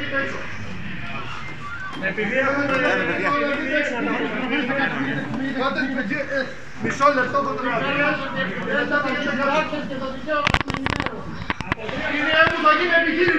Επειδή έχουμε μισό λεπτό το τραβείο. Είναι έτοιμο, θα γίνει επιχείρηση.